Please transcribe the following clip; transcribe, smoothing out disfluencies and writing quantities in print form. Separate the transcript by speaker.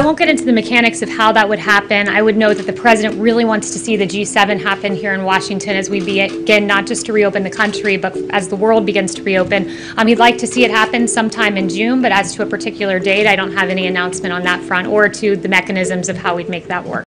Speaker 1: won't get into the mechanics of how that would happen. I would note that the president really wants to see the G7 happen here in Washington as we begin not just to reopen the country, but as the world begins to reopen. He'd like to see it happen sometime in June, but as to a particular date, I don't have any announcement on that front or to the mechanisms of how we'd make that work.